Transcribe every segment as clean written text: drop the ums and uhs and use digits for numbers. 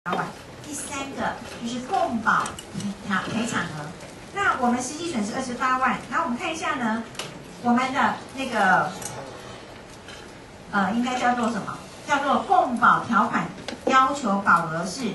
第三个就是共保赔偿额。那我们实际损失28万，然后我们看一下呢，我们的那个应该叫做什么？叫做共保条款要求保额是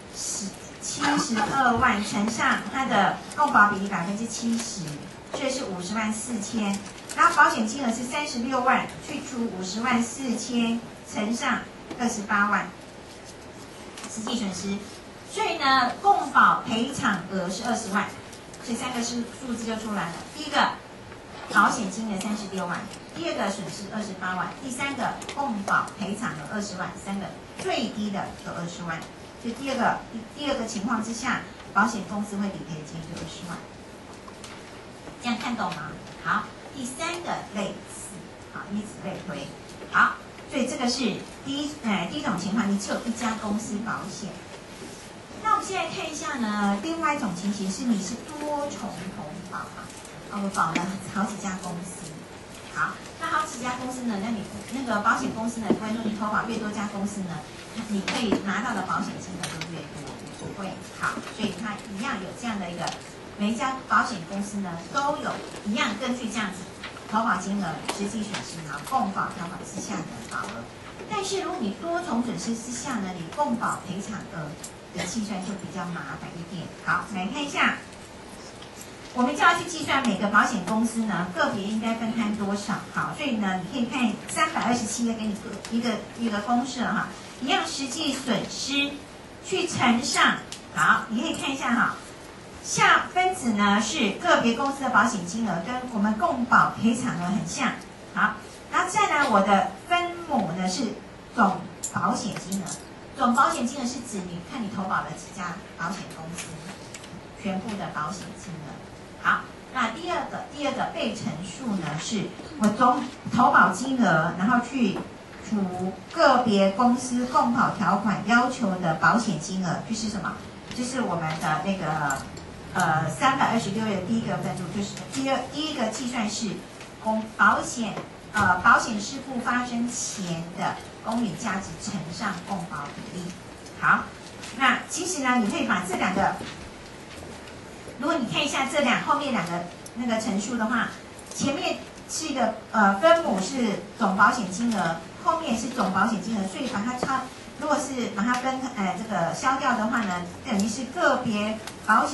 72万乘上它的共保比例70%，所以是50万4千。然后保险金额是36万，去除50万4千乘上28万，实际损失。所以呢，共保赔偿额是20万，所以3个数字就出来了。第一个保险金额36万，第二个损失28万，第三个共保赔偿额20万，三个最低的有20万。所以第二个情况之下，保险公司会理赔的金额就20万。这样看懂吗？好，第三个类似，好，以此类推。好，所以这个是第一种情况，你只有一家公司保险。那我们现在看一下呢，另外一种情形是你是多重投保啊，我保了好几家公司。好，那好几家公司呢，那你那个保险公司呢，不会说你投保越多家公司呢，你可以拿到的保险金额就越多，不会。好，所以它一样有这样的一个，每一家保险公司呢都有一样根据这样子投保金额、实际损失然后共保条款之下的保额。但是如果你多重损失之下呢，你共保赔偿额的计算就比较麻烦一点。好，来看一下，我们就要去计算每个保险公司呢个别应该分摊多少。好，所以呢，你可以看327给你一个公式了哈，一样实际损失去乘上。好，你可以看一下哈，下分子呢是个别公司的保险金额，跟我们共保赔偿额很像。好，然后再来我的分母呢是总保险金额。总保险金额是指你看你投保的几家保险公司全部的保险金额。好，那第二个被乘数呢，是我总投保金额，然后去除个别公司共保条款要求的保险金额，就是什么？就是我们的那个326页的第一个分数，就是第一个计算是保险事故发生前的公允价值乘上共保比例。好，那其实呢，你可以把这两个，如果你看一下后面两个那个乘数的话，前面是一个分母是总保险金额，后面是总保险金额，所以把它如果是把它这个消掉的话呢，等于是个别公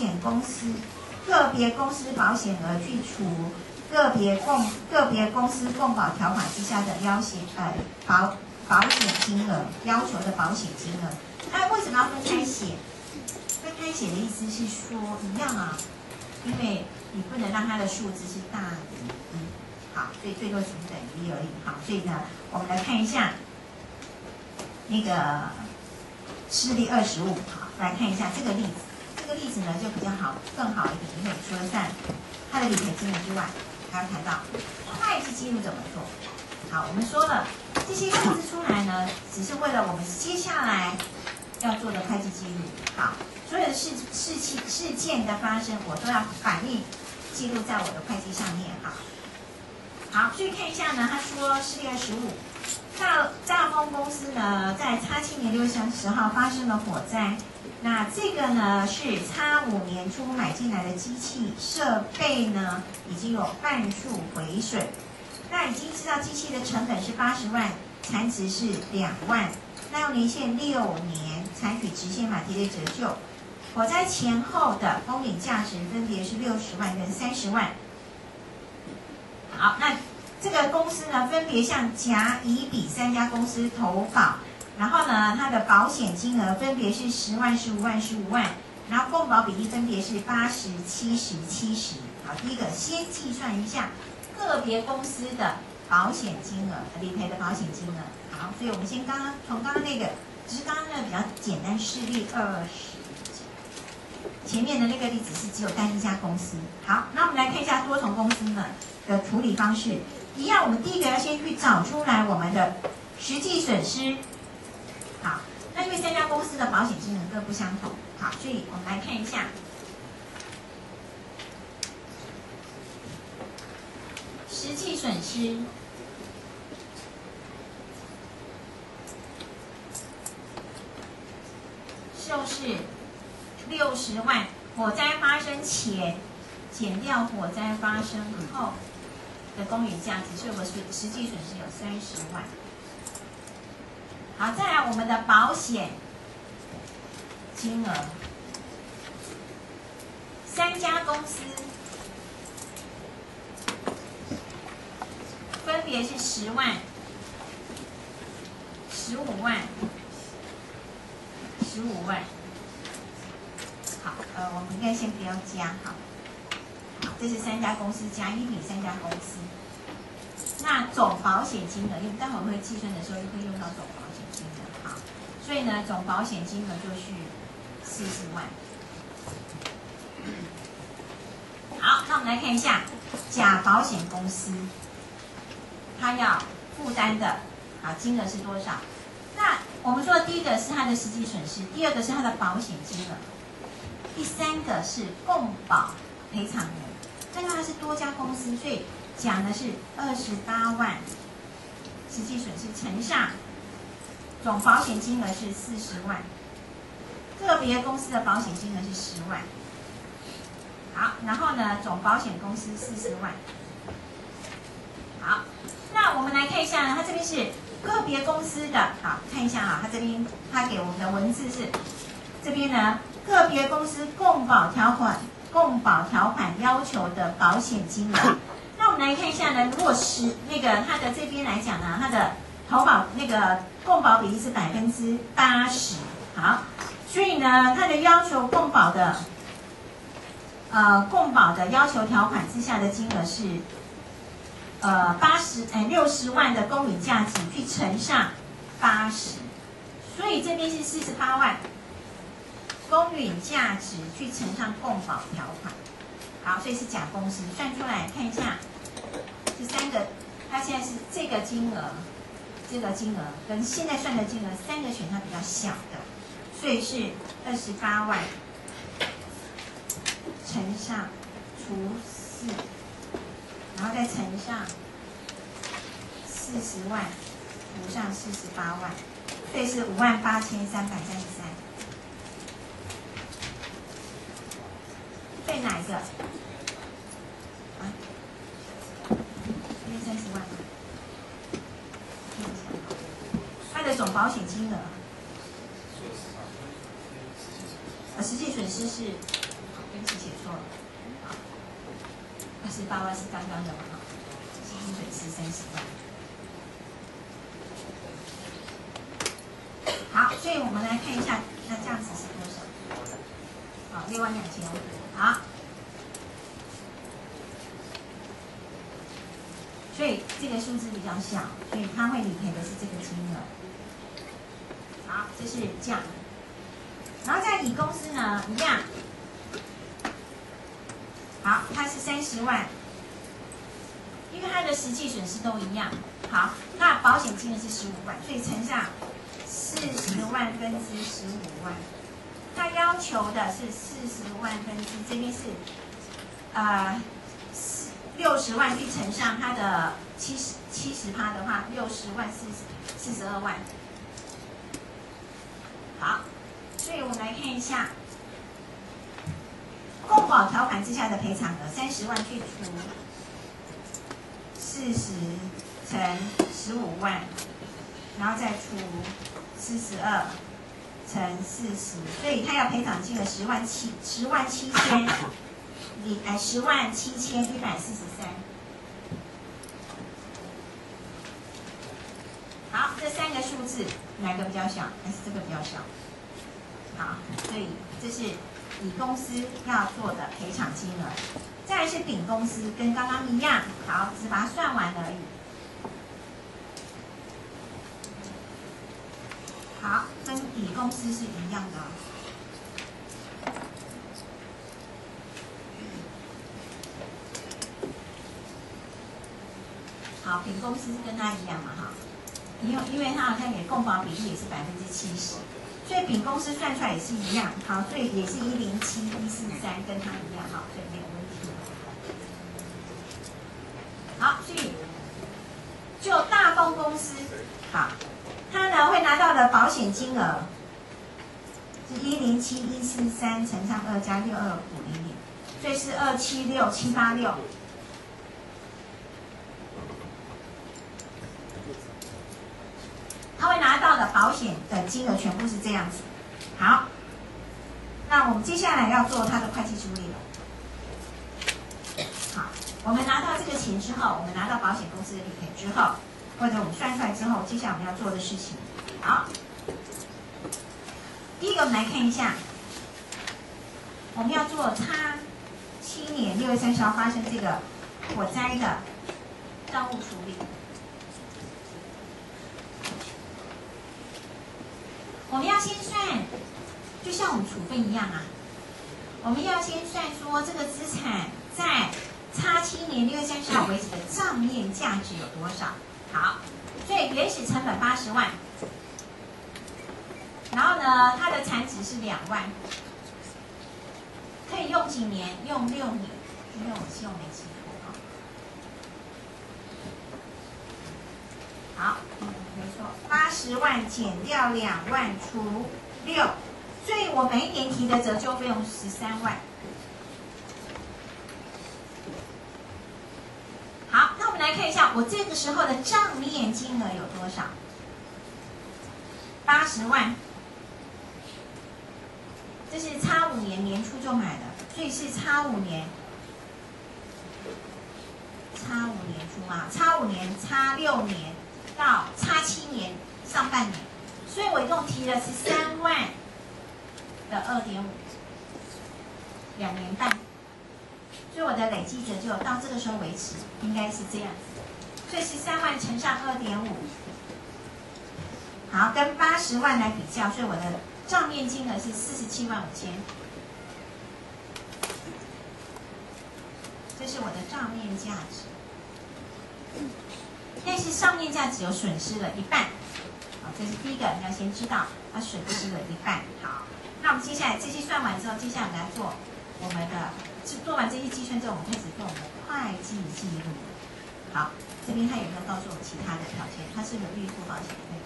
司保险额去除个别公司共保条款之下的保险金额要求的保险金额。那为什么要分开写？分开写的意思是说一样啊，因为你不能让它的数字是大于1，好，所以最多只是等于1而已。好，所以呢，我们来看一下那个示例25。好，来看一下这个例子。这个例子呢就比较更好一点，因为除了占它的理赔金额之外，还要谈到会计记录怎么做。好，我们说了这些数字出来呢，只是为了我们接下来要做的会计记录。好，所有的事件的发生，我都要反映记录在我的会计上面。好，所以看一下呢，他说示例25，大丰公司呢在87年6月30号发生了火灾。那这个呢是85年初买进来的机器设备呢，已经有半数毁损。那已经知道机器的成本是80万，残值是2万，耐用年限6年，采取直线码贴的折旧。火灾前后的公允价值分别是60万跟30万。好，那这个公司呢分别向甲、乙、丙3家公司投保。然后呢，它的保险金额分别是10万、15万、15万，然后共保比例分别是80、70、70。好，第一个先计算一下个别公司的保险金额，理赔的保险金额。好，所以我们先从刚刚那个，只是刚刚那个比较简单示例20，前面的那个例子是只有单一家公司。好，那我们来看一下多重公司呢的处理方式。一样，我们第一个要先去找出来我们的实际损失。好，那因为3家公司的保险金额各不相同，好，所以我们来看一下实际损失。实就是60万，火灾发生前减掉火灾发生后的公允价值，所以我实际损失有30万。好，再来我们的保险金额，3家公司分别是10万、15万、15万。好，我们应该先不要加，好，这是3家公司加1比3家公司。那总保险金额，因为待会会计算的时候会用到总保险金额，好，所以呢，总保险金额就是40万。好，那我们来看一下甲保险公司，它要负担的金额是多少？那我们说第一个是它的实际损失，第二个是它的保险金额，第三个是共保赔偿人。但是它是多家公司，所以讲的是28万实际损失乘上总保险金额是40万，个别公司的保险金额是10万。好，然后呢，总保险公司40万。好，那我们来看一下呢，它这边是个别公司的，好，看一下啊，它这边它给我们的文字是这边呢，个别公司共保条款要求的保险金额。那我们来看一下呢，如果是那个它的这边来讲呢，它的投保那个共保比例是80%，好，所以呢，它的要求共保的要求条款之下的金额是60万的公允价值去乘上80，所以这边是48万公允价值去乘上共保条款。好，所以是甲公司算出来看一下，这3个，它现在是这个金额跟现在算的金额3个选项比较小的，所以是28万乘上除4，然后再乘上40万除上48万，所以是58333。对哪一个？这边30万。它的总保险金额，实际损失是，对不起，写错了。28万是刚刚的嘛？实际损失30万。好，所以我们来看一下，那这样子是多少？好，62500。好，所以这个数字比较小，所以它会理赔的是这个金额。好，这是这样。然后在乙公司呢，一样。好，它是30万，因为它的实际损失都一样。好，那保险金额是15万，所以乘上40万分之15万。它要求的是40万分之，这边是60万去乘上它的70%的话，60万42万。好，所以我们来看一下共保条款之下的赔偿额，30万去除40乘15万，然后再除42。乘40，所以他要赔偿金额107143。好，这3个数字哪个比较小？还是这个比较小？好，所以这是乙公司要做的赔偿金额。再来是丙公司，跟刚刚一样，好，只把它算完而已。好，跟乙公司是一样的。好，丙公司跟它一样嘛，哈，因为它好像也共保比例也是70%，所以丙公司算出来也是一样。好，所以也是107143跟它一样，好，所以没有问题。好，所以就大丰公司，好。他呢会拿到的保险金额是107143乘上2加62500，所以是276786。他会拿到的保险的金额全部是这样子。好，那我们接下来要做他的会计处理了。好，我们拿到这个钱之后，我们拿到保险公司的理赔之后，或者我们算出来之后，接下来我们要做的事情，好，第一个我们来看一下，我们要做7年6月30号发生这个火灾的账务处理。我们要先算，就像我们处分一样啊，我们要先算说这个资产在7年6月30号为止的账面价值有多少。好，所以原始成本80万，然后呢，它的产值是2万，可以用几年？用6年，因为我是用没记错好，没错，80万减掉2万除6，所以我每一年提的折旧费用13万。好，那我们来看一下，我这个时候的账面金额有多少？80万，这是5年年初就买的，所以是5年初嘛，5年、6年到7年上半年，所以我一共提的是3万的2.5，2年半。所以我的累计折旧到这个时候为止应该是这样子，所以13万乘上2.5，好，跟80万来比较，所以我的账面金额是47万5千，这是我的账面价值。但是上面价值有损失了1半，好，这是第一个你要先知道，它损失了1半。好，那我们接下来这些算完之后，接下来我们来做我们的。做完这些计算之后，我们开始做我们的会计记录。好，这边他有没有告诉我们其他的条件？他是不是有预付保险费？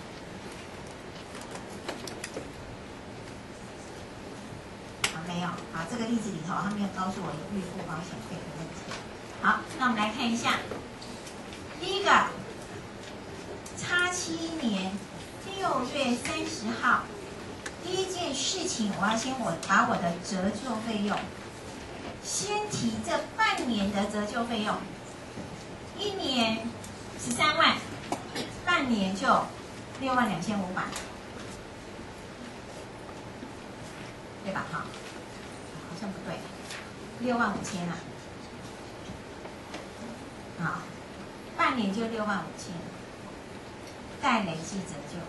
好，没有。好，这个例子里头他没有告诉我有预付保险费的问题。好，那我们来看一下，第一个，7年6月30号，第一件事情，我要先把我的折旧费用。先提这半年的折旧费用，1年13万，半年就6万2500，对吧？好，好像不对，6万5千啊。好，半年就6万5千，再累计折旧。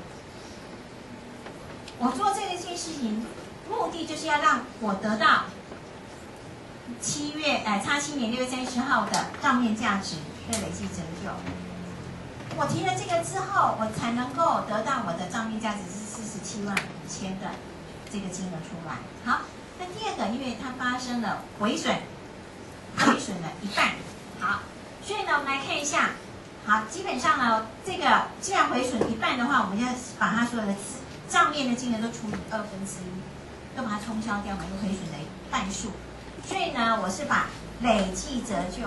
我做这件事情，目的就是要让我得到。7年6月30号的账面价值对累计折旧，我提了这个之后，我才能够得到我的账面价值是47万5千的这个金额出来。好，那第二个，因为它发生了毁损了1半。好，所以呢，我们来看一下。好，基本上呢，这个既然毁损1半的话，我们要把它所有的账面的金额都除以1/2，都把它冲销掉嘛，就毁损的半数。所以呢，我是把累计折旧，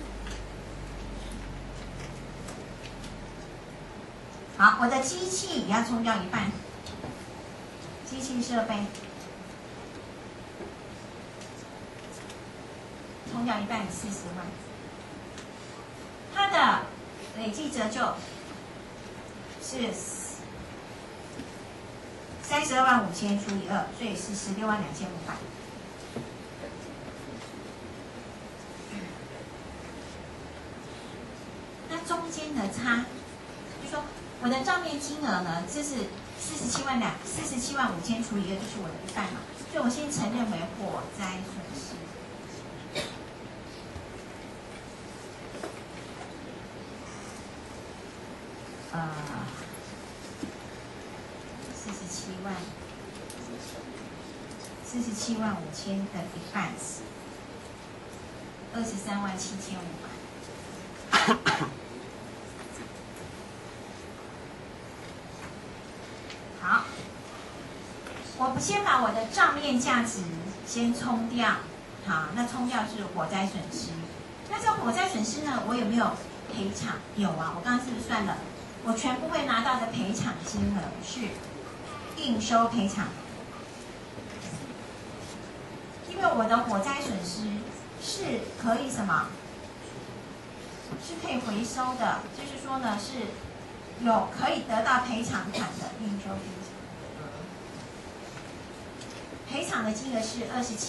好，我的机器也要冲掉1半，机器设备冲掉1半40万，它的累计折旧是32万5千除以2，所以是16万2500。中间的差，就说我的账面金额呢，这是47万5千除以2，就是我的1半嘛，所以我先承认为火灾损失。47万5千的1半，23万7500。好，我先把我的账面价值先冲掉，好，那冲掉是火灾损失。那这火灾损失呢，我有没有赔偿？有啊，我刚刚是不是算了？我全部会拿到的赔偿金额是应收赔偿，因为我的火灾损失是可以什么？是可以回收的，就是说呢，是有可以得到赔偿款的应收赔偿。赔偿的金额是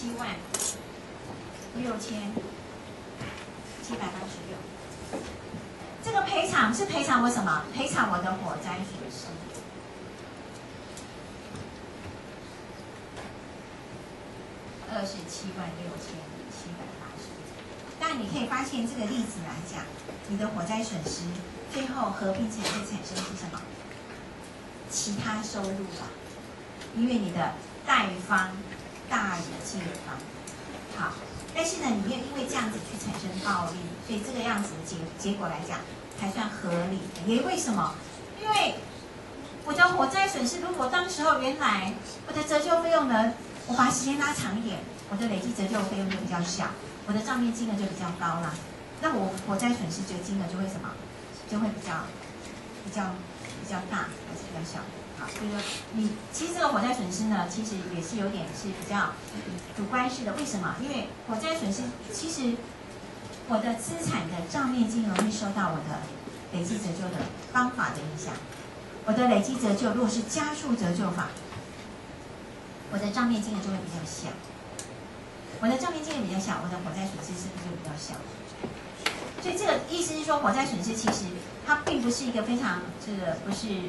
276786。这个赔偿是赔偿我什么？赔偿我的火灾损失。276780。但你可以发现，这个例子来讲，你的火灾损失最后合并起来会产生是什么？其他收入啦，因为你的贷方大于借方。好，但是呢，你没有因为这样子去产生暴利，所以这个样子的结果来讲才算合理。因为什么？因为我的火灾损失，如果当时候原来我的折旧费用呢，我把时间拉长一点，我的累计折旧费用就比较小，我的账面金额就比较高啦。那我火灾损失这个金额就会什么？就会比较大，还是比较小？好，所以说你其实这个火灾损失呢，其实也是有点是比较主观式的。为什么？因为火灾损失其实我的资产的账面金额会受到我的累计折旧的方法的影响。我的累计折旧如果是加速折旧法，我的账面金额就会比较小。我的账面金额比较小，我的火灾损失是不是就比较小？所以这个意思是说，火灾损失其实它并不是一个非常这个不是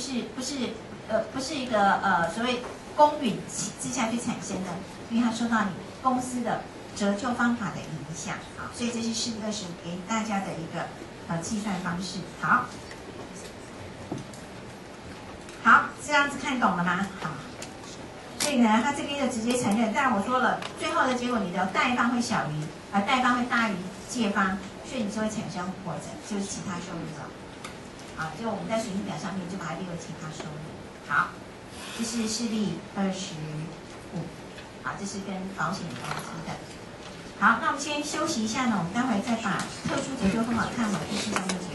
一个所谓公允之下去产生的，因为它受到你公司的折旧方法的影响啊，所以这是425给大家的一个计算方式。好，这样子看懂了吗？好。所以呢，他这边就直接承认，但我说了，最后的结果你的贷方会小于，贷方会大于借方，所以你就会产生火灾，就是其他收入了。好，就我们在水印表上面就把它列为其他收入。好，这是示例25。好，这是跟保险有关系的。好，那我们先休息一下呢，我们待会再把特殊折旧方法看完，第4章就结束。